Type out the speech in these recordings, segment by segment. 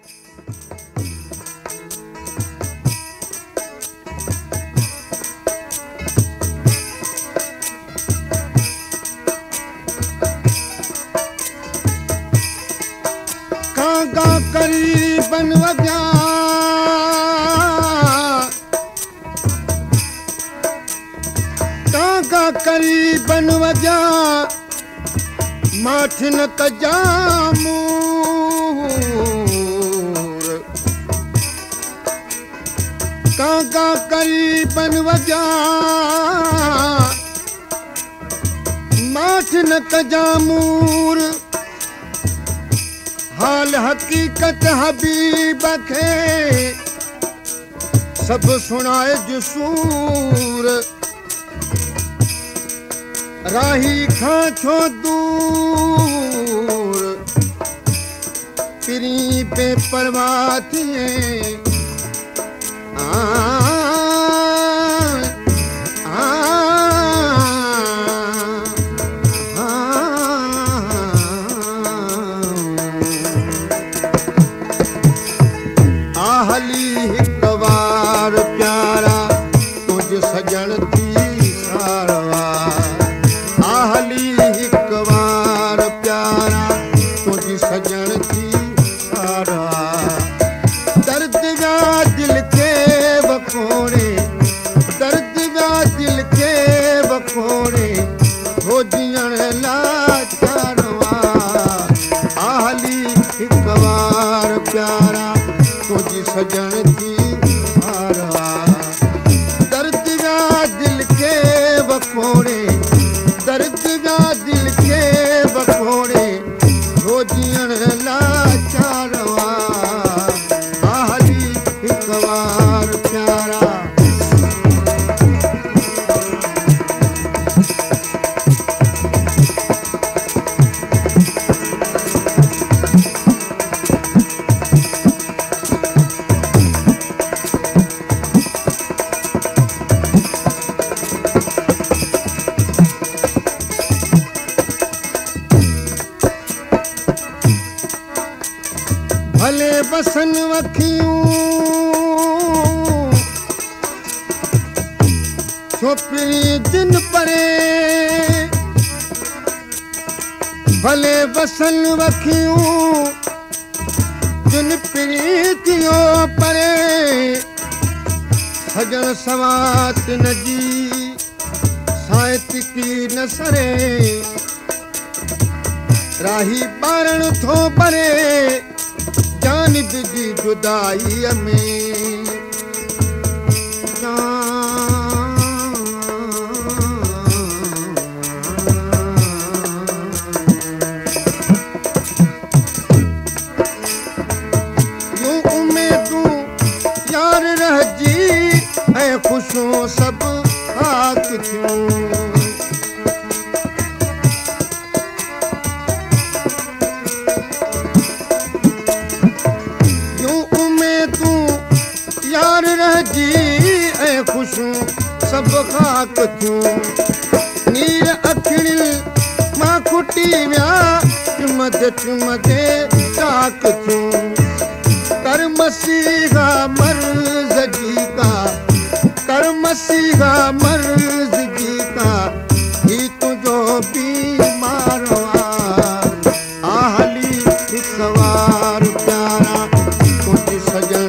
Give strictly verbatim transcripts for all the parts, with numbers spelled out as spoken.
करीबन वॻिया कांगा करीबन वॻिया माठ न कजामूर कांगा करीबन वॻिया माठ न कजामूर हाल हकीकत हबीब खे सब सुनाए जसूर राही खां छो दूर पिरी पे परवाह थिए हली हिक बार प्यारा तुझ सजण थी सारवा आ हली हिक बार प्यारा तुझ सजण थी सारवा दर्द जा दिल के बकोड़े दर्द जा दिल के बकोड़े हो जियण लाचारवा आ हली हिक बार प्यारा तुझी सजण थी हारा दर्द जा दिल के बकोड़े दर्द जा दिल के बकोड़े हो जियण लाचारवा आ हली हिक बार प्यारा भले बसन वखियूं छोपरी दिन परे भले बसन वखियूं दिन प्रीतियो परे सजण सवात नजी साहित की न सरे राही ॿारण थो परे जानिब जी जुदाई में यूं उम्मीदूं यार रहजी ऐं ख़ुशियूं सब खाक थियूं जी ऐं ख़ुशियूं सब खाक थियूं नीर अखिड़िल मां खुटी विया चुमदे चुमदे ताक थियूं कर मसीहा मर्ज़ जी का कर मसीहा मर्ज़ जी का ही तुझो बीमारवा आ हली हिक बार प्यारा तुझ सजण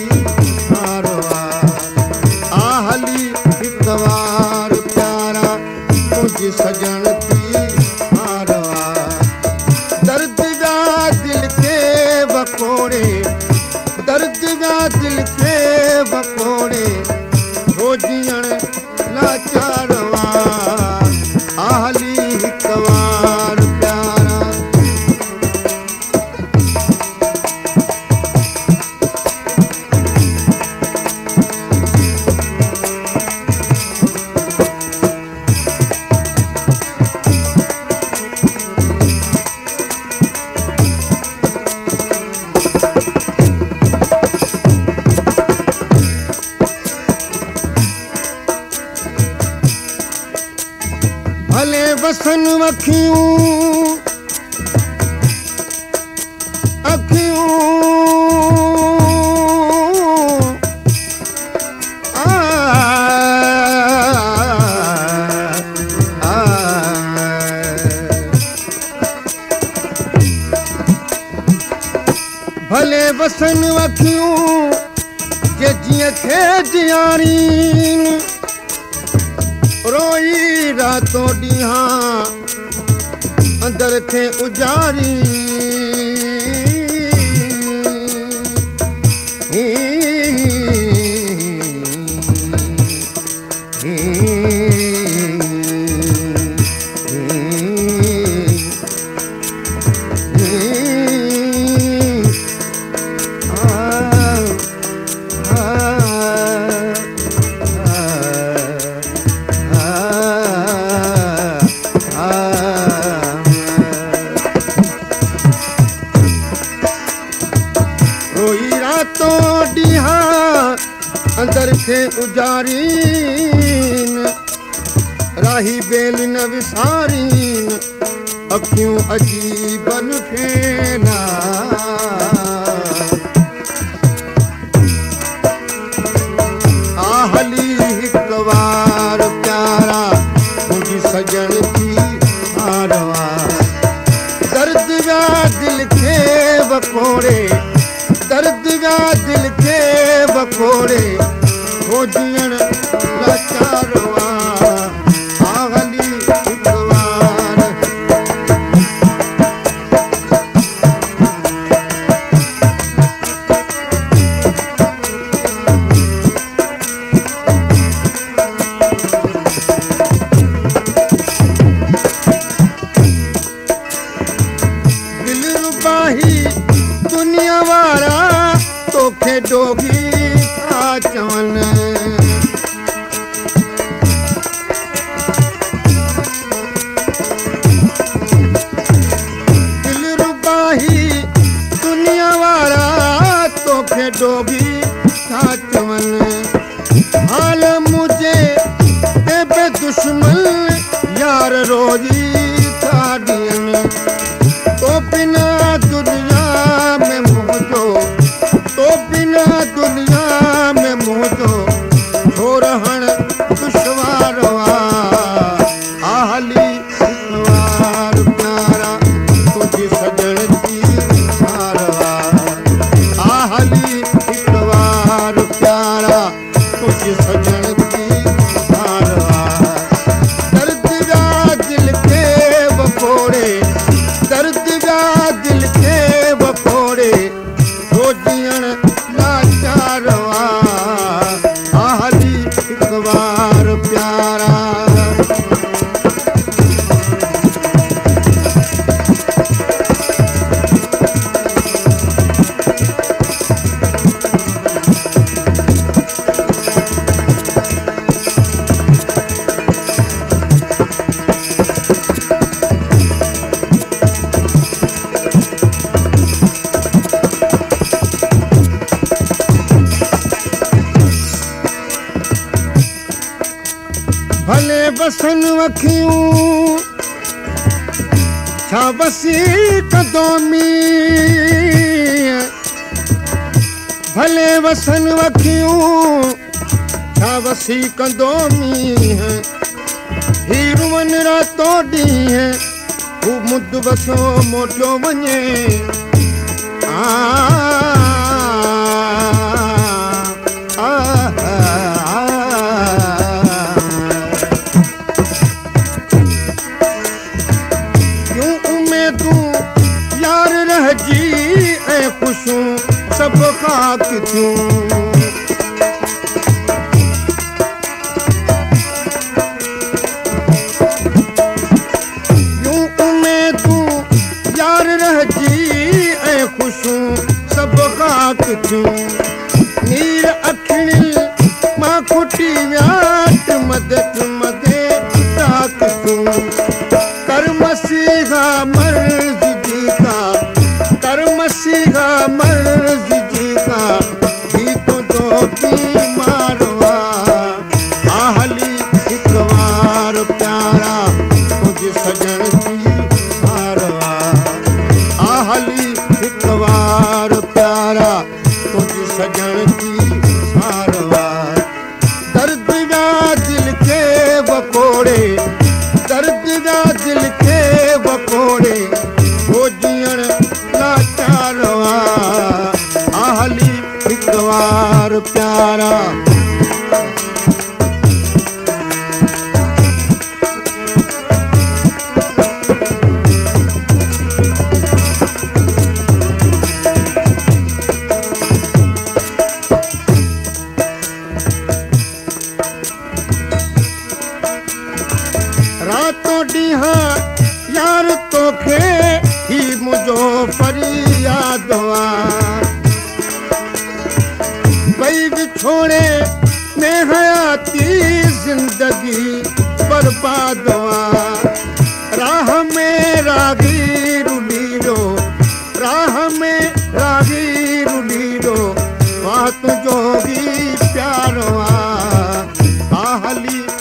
सजण थी हारवा दर्द जा दिल के बकोड़े दर्द जा दिल के बकोड़े हो जियण लाचारवा आ हली हिक बार प्यारा भले बसन वखियूं अखियूं भले वसन अखियूं जे जीअं थे जियारीन रोई रातों ॾींहां अंदर थे उजारी अंदर खे उजारीन राही बेल न विसारीन अखियूं अजीबन खेना आ हली हिक वार प्यारा मुझी सजन थी हारवा दर्द गा दिल के बकोड़े दर्द गा दिल के बकोड़े हो जीअण लाचारवा आ हली हिक वार दिल रुबाही दुनिया वारा तोखे डोगी चवन दिल रुबाही दुनिया वारा तोखे डोगी था चवन हाल मुझे बे दुश्मन यार रोजी था ॾियन तो बिना दुनिया में मुझो तो बिना दुनिया में मुझो हो रहण दुश्वारवा आ हली हिक वार प्यारा तुझी सजण थी हारवा आ हली हिक वार प्यारा तुझी सजण थी हारवा दर्द गा दिल के बकोड़े दर्द गा दिल के बकोड़े हो जीअण लाचारवा आ हली हिक वार प्यारा भले वसन अखियूं छा वसी कदोमी भले वसन अखियूं छा वसी कदोमी है हीरुवन रातों ॾींहं हू मुद वसो मोटियो वञे आ खुशूं सब खाक थियूं यूं उमेदूं यार रहजी ऐं खुशूं सब खाक थियूं नीर अखिणिल मां खुटी व्याट मदद मदे ताक थियूं कर मसीहा मर्ज़ जी का कर मसीहा मर्ज़ जी का ही तो दो की मारवा आ हली हिक वार प्यारा तुझ सजण थी हारवा आ हली हिक वार प्यारा तुझ सजण थी हारवा दर्द गा दिल के बकोड़े दर्द गा दिल के बकोड़े हो जीअण लाचारवा यार प्यारा रातों ॾींहं यार तोखे ही मुझो फरियाद भई विछोड़े में हयाती जिंदगी बर्बाद राह में रागी रुलीरो राह में रागी रुलीरो वाह तुझो भी प्यारो आ हली